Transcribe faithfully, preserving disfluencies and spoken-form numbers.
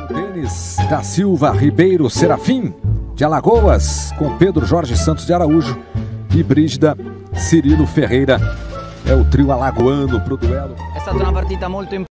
Denis da Silva Ribeiro Serafim, de Alagoas, com Pedro Jorge Santos de Araújo e Brígida Cirilo Ferreira. É o trio alagoano pro duelo. È stata una partita molto importante.